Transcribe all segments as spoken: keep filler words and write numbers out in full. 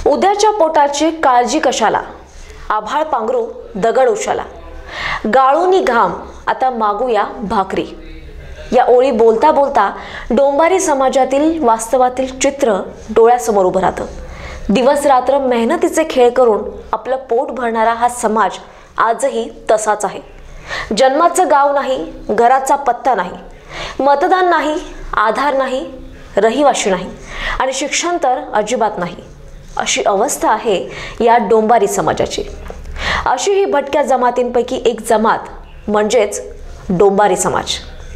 उद्याच्या पोटाची काळजी कशाला, आभाळ पांघरू दगड उशाला, गाळूनी घाम आता मागूया भाकरी. या ओळी बोलता बोलता डोंबारी समाजातील वास्तवातील चित्र डोळ्यासमोर उभं राहतं. दिवस रात्र मेहनतीचे खेळ करून आपलं पोट भरणारा हा समाज आजही तसाच आहे. जन्माचं गाव नाही, घराचा पत्ता नाही, मतदान नाही, आधार नाही, रहिवाशी नाही आणि शिक्षण तर अजिबात नाही. अशी अवस्था आहे या डोंबारी समाजाची. अशी ही भटक्या जमातींपैकी एक जमात म्हणजेच डोंबारी समाज.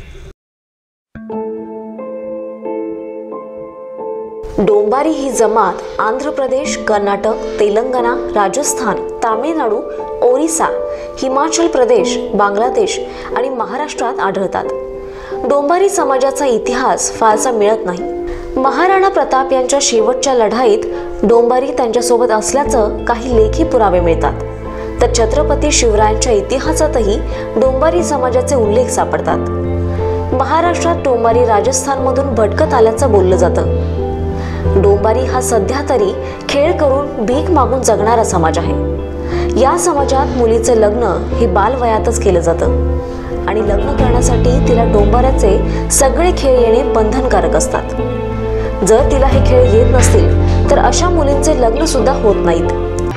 डोंबारी ही जमात आंध्र प्रदेश, कर्नाटक, तेलंगणा, राजस्थान, तामिळनाडू, ओरिसा, हिमाचल प्रदेश, बांगलादेश आणि महाराष्ट्रात आढळतात. डोंबारी समाजाचा इतिहास फारसा मिळत नाही. महाराणा प्रताप यांच्या शेवटच्या लढाईत डोंबारी त्यांच्यासोबत असल्याचं काही लेखी पुरावे मिळतात. तर छत्रपती शिवरायांच्या इतिहासातही डोंबारी समाजाचे उल्लेख सापडतात. महाराष्ट्रात डोंबारी राजस्थानमधून भटकत आल्याचं बोललं जातं. डोंबारी हा सध्या तरी खेळ करून भीक मागून जगणारा समाज आहे. या समाजात मुलीचे लग्न हे बालवयातच केलं जातं आणि लग्न करण्यासाठी तिला डोंबाऱ्याचे सगळे खेळ येणे बंधनकारक असतात. जर तिला हे खेळ येत नसतील तर अशा मुलींचे लग्न सुद्धा होत नाहीत.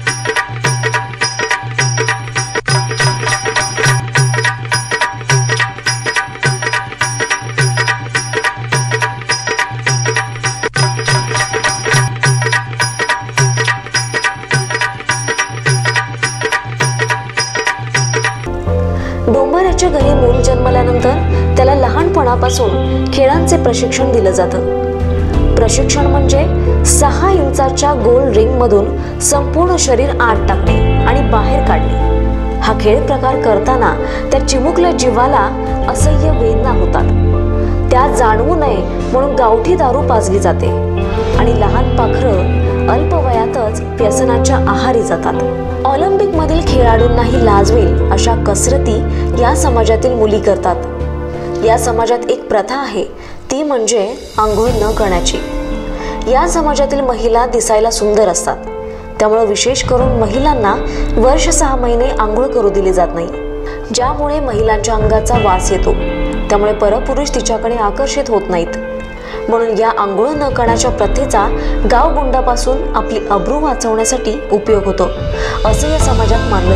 डोंबाऱ्याच्या घरी मूल जन्मल्यानंतर त्याला लहानपणापासून खेळांचे प्रशिक्षण दिलं जातं. प्रशिक्षण म्हणजे सहा इंचाच्या गोल रिंग मधून संपूर्ण शरीर आत टाकणे आणि बाहेर काढणे. हा खेळ प्रकार करताना त्या चिमुकल्या जीवाला असह्य वेदना होतात. त्या जाणवू नये म्हणून गावठी दारू पाजली जाते आणि लहान पाखरं अल्पवयातच व्यसनाच्या आहारी जातात. ऑलिम्पिक मधील खेळाडूंनाही लाजवेल अशा कसरती या समाजातील मुली करतात. या समाजात एक प्रथा आहे, ती म्हणजे आंघोळ न करण्याची. या समाजातील महिला दिसायला सुंदर असतात, त्यामुळे विशेष करून महिलांना वर्ष सहा महिने आंघोळ करू दिली जात नाही, ज्यामुळे महिलांच्या अंगाचा वास येतो. त्यामुळे परपुरुष तिच्याकडे आकर्षित होत नाहीत. म्हणून या आंघोळ न करण्याच्या प्रथेचा गावगुंडापासून आपली अब्रू वाचवण्यासाठी उपयोग होतो असं या समाजात मानलं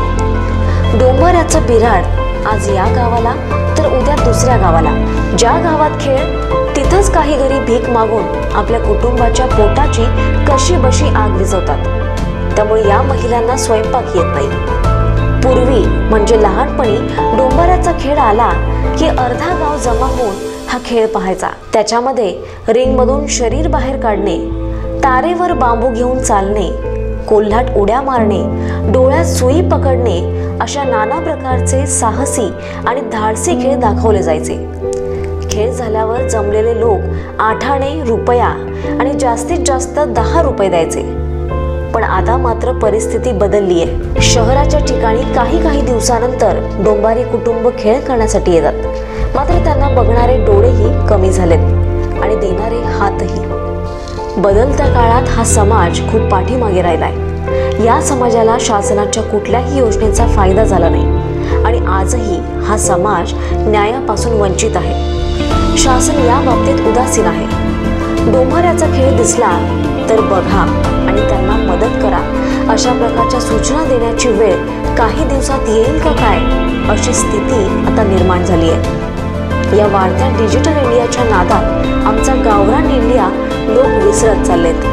जातं. डोंबाऱ्याचं बिराड आज या गावाला तर उद्या दुसऱ्या गावाला. ज्या गावात खेळ तिथंच काही घरी भीक मागून आपल्या कुटुंबाच्या पोटाची कशी बशी आग विझवतात. त्यामुळे या महिलांना स्वयंपाक येत नाही. पूर्वी म्हणजे लहानपणी डोंबाऱ्याचा खेळ आला की अर्धा गाव जमा होऊन हा खेळ पाहायचा. त्याच्यामध्ये रिंग मधून शरीर बाहेर काढणे, तारेवर बांबू घेऊन चालणे, कोल्हाट उड्या मारणे, डोळ्यात सुई पकडणे अशा नाना प्रकारचे साहसी आणि धाडसी खेळ दाखवले जायचे. खेळ झाल्यावर जमलेले लोक आठाणे, रुपया आणि जास्तीत जास्त दहा रुपये द्यायचे. पण आता मात्र परिस्थिती बदलली आहे. शहराच्या ठिकाणी काही काही दिवसानंतर डोंबारी कुटुंब खेळ करण्यासाठी येतात. मात्र त्यांना बघणारे डोळेही कमी झालेत आणि देणारे हातही. बदलत्या काळात हा समाज खूप पाठीमागे राहिलाय. या समाजाला शासनाच्या कुठल्याही योजनेचा फायदा झाला नाही आणि आजही हा समाज न्यायापासून वंचित आहे. शासन या बाबतीत उदासीन आहे. डोंबाऱ्याचा खेळ दिसला तर बघा आणि त्यांना मदत करा अशा प्रकारच्या सूचना देण्याची वेळ काही दिवसात येईल का काय अशी स्थिती आता निर्माण झाली आहे. या वाढत्या डिजिटल इंडियाच्या नादात आमचा गावरान इंडिया लोक विसरत चाललेत.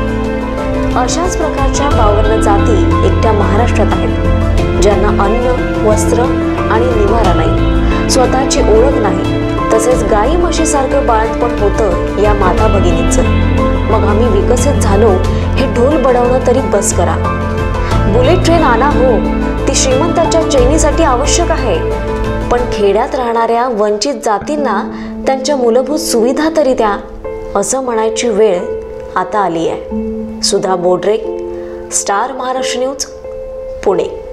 अशाच प्रकारच्या बावन्न जाती एकट्या महाराष्ट्रात आहेत, ज्यांना अन्न, वस्त्र आणि निवारा नाही, स्वतःची ओळख नाही. तसेच गाई म्हशीसारखं बाळंतपण होतं या माता भगिनींचं. मग आम्ही विकसित झालो हे ढोल बडवणं तरी बस करा. बुलेट ट्रेन आणा हो, ती श्रीमंताच्या चैनीसाठी आवश्यक आहे, पण खेड्यात राहणाऱ्या वंचित जातींना त्यांच्या मूलभूत सुविधा तरी द्या असं म्हणायची वेळ आता आली आहे. Sudha Bodre, Star Maharashtra news, Pune.